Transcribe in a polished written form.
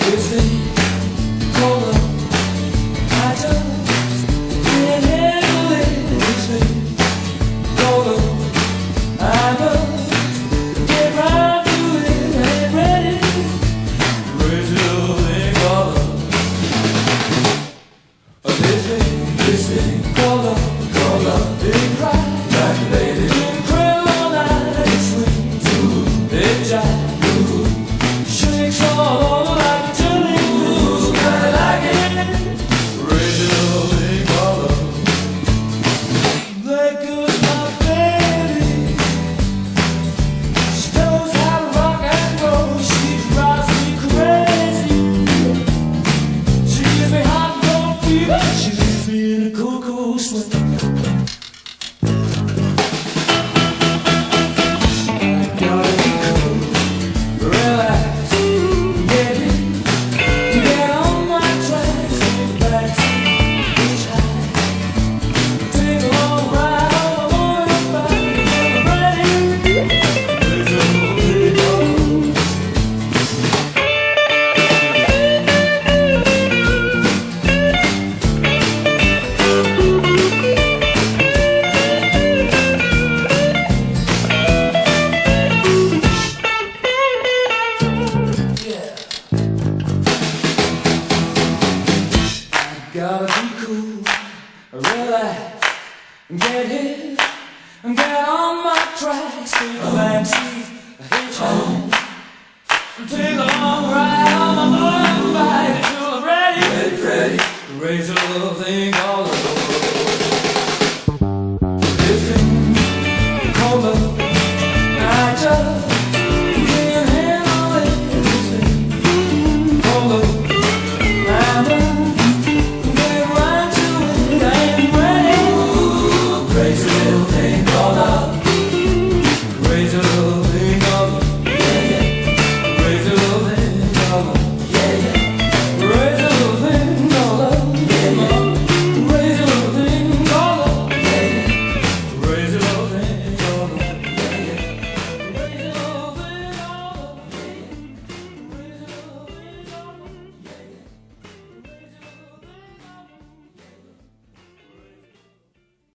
Gotta be cool, relax, get hit, get on my tracks, take a backseat, hitchhike, take a long ride on my motorbike till I'm ready, raise a little thing all over. This thing called love.